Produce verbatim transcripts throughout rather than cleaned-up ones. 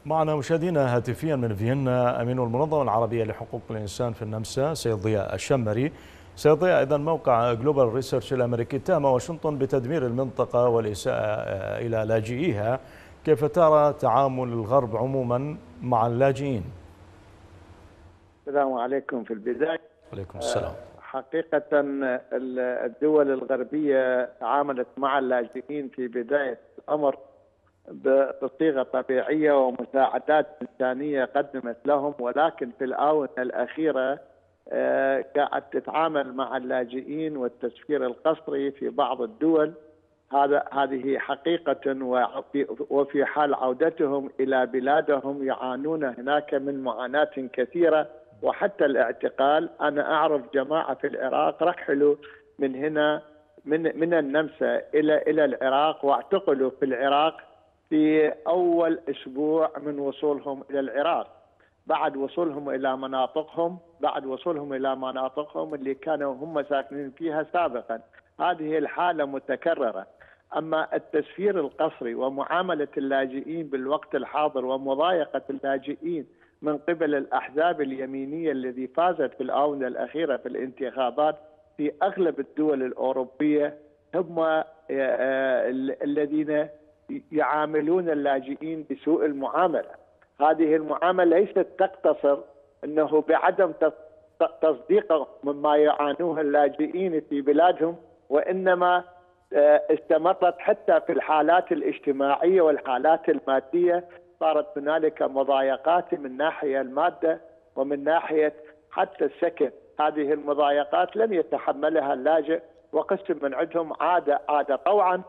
معنا مشاهدينا هاتفيا من فيينا أمين المنظمة العربية لحقوق الإنسان في النمسا سيد ضياء الشمري. سيد ضياء، إذن موقع جلوبال ريسيرش الأمريكي اتهم واشنطن بتدمير المنطقة والإساءة إلى لاجئيها، كيف ترى تعامل الغرب عموما مع اللاجئين؟ السلام عليكم. في البداية عليكم السلام. حقيقة الدول الغربية تعاملت مع اللاجئين في بداية الأمر بصيغة طبيعية ومساعدات إنسانية قدمت لهم، ولكن في الآونة الأخيرة قاعد تتعامل مع اللاجئين والتسفير القسري في بعض الدول. هذا هذه حقيقة، وفي حال عودتهم إلى بلادهم يعانون هناك من معاناة كثيرة وحتى الاعتقال. أنا أعرف جماعة في العراق رحلوا من هنا من من النمسا إلى إلى العراق واعتقلوا في العراق في أول أسبوع من وصولهم إلى العراق، بعد وصولهم إلى مناطقهم بعد وصولهم إلى مناطقهم اللي كانوا هم ساكنين فيها سابقا. هذه الحالة متكررة. أما التسفير القسري ومعاملة اللاجئين بالوقت الحاضر ومضايقة اللاجئين من قبل الأحزاب اليمينية الذي فازت في الآونة الأخيرة في الانتخابات في أغلب الدول الأوروبية، هم الذين يعاملون اللاجئين بسوء المعاملة. هذه المعاملة ليست تقتصر أنه بعدم تصديقهم مما يعانوه اللاجئين في بلادهم، وإنما استمرت حتى في الحالات الاجتماعية والحالات المادية. صارت هنالك مضايقات من ناحية المادة ومن ناحية حتى السكن. هذه المضايقات لم يتحملها اللاجئ، وقسم من عندهم عاد عاد طوعا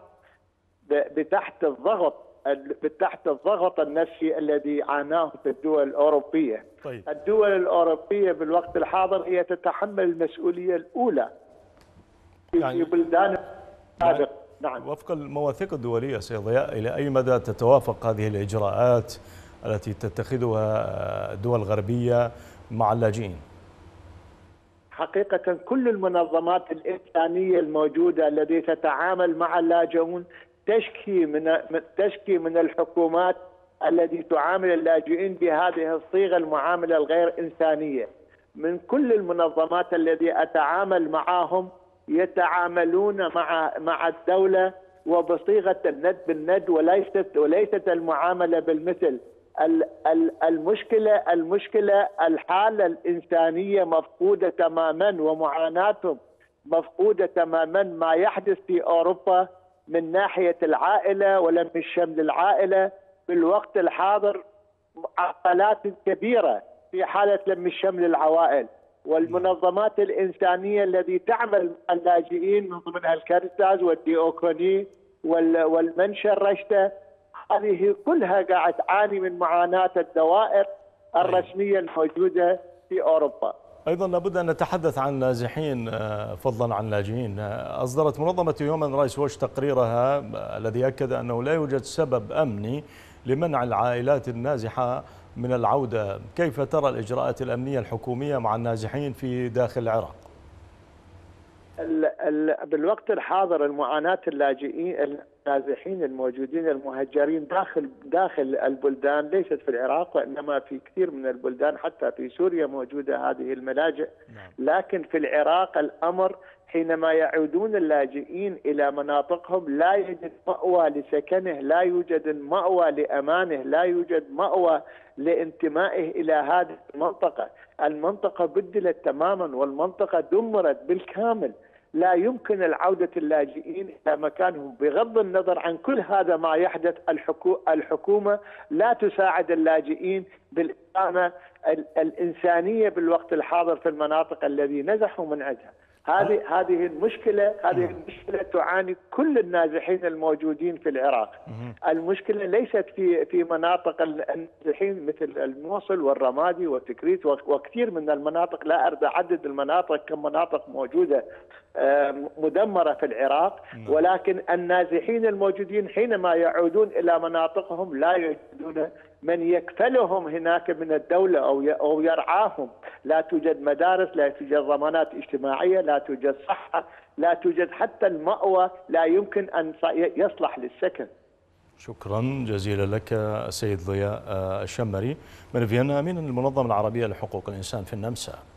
بتحت الضغط بتحت الضغط النفسي الذي عاناه في الدول الأوروبية. طيب. الدول الأوروبية بالوقت الحاضر هي تتحمل المسؤولية الأولى في يعني بلدان يعني نعم. وفق المواثيق الدولية سيد ضياء، إلى أي مدى تتوافق هذه الإجراءات التي تتخذها الدول الغربية مع اللاجئين؟ حقيقة كل المنظمات الإنسانية الموجودة التي تتعامل مع اللاجئون تشكي من تشكي من الحكومات التي تعامل اللاجئين بهذه الصيغة، المعاملة الغير إنسانية. من كل المنظمات التي أتعامل معهم يتعاملون مع مع الدولة وبصيغة الند بالند، وليست وليست المعاملة بالمثل. المشكلة المشكلة الحالة الإنسانية مفقودة تماما، ومعاناتهم مفقودة تماما. ما يحدث في أوروبا من ناحية العائلة ولم الشمل العائلة بالوقت الحاضر معطلات كبيرة في حالة لم الشمل العوائل. والمنظمات الإنسانية التي تعمل مع اللاجئين من ضمنها الكاريتاس والديوكوني والمنشر رشدة، هذه كلها قاعد تعاني من معاناة الدوائر الرسمية الموجودة في أوروبا. أيضا لابد أن نتحدث عن نازحين فضلا عن لاجئين. أصدرت منظمة هيومن رايتس ووتش تقريرها الذي أكد أنه لا يوجد سبب أمني لمنع العائلات النازحة من العودة. كيف ترى الإجراءات الأمنية الحكومية مع النازحين في داخل العراق؟ بالوقت الحاضر المعاناة اللاجئين النازحين الموجودين المهجرين داخل داخل البلدان ليست في العراق، وإنما في كثير من البلدان، حتى في سوريا موجودة هذه الملاجئ. لكن في العراق الأمر حينما يعودون اللاجئين إلى مناطقهم لا يوجد مأوى لسكنه، لا يوجد مأوى لأمانه، لا يوجد مأوى لانتمائه إلى هذه المنطقة. المنطقة بدلت تماما والمنطقة دمرت بالكامل. لا يمكن العودة اللاجئين إلى مكانهم. بغض النظر عن كل هذا ما يحدث، الحكومة لا تساعد اللاجئين بالإقامة الإنسانية بالوقت الحاضر في المناطق الذي نزحوا من عندها. هذه هذه المشكلة هذه المشكلة تعاني كل النازحين الموجودين في العراق. المشكلة ليست في في مناطق النازحين مثل الموصل والرمادي وتكريت وكثير من المناطق، لا أريد أعدد المناطق كم مناطق موجودة مدمرة في العراق، ولكن النازحين الموجودين حينما يعودون إلى مناطقهم لا يجدون من يكفلهم هناك من الدولة أو أو يرعاهم. لا توجد مدارس، لا توجد ضمانات اجتماعية، لا توجد صحة، لا توجد حتى المأوى لا يمكن أن يصلح للسكن. شكرا جزيلا لك السيد ضياء الشمري من فيينا أمين المنظمة العربية لحقوق الإنسان في النمسا.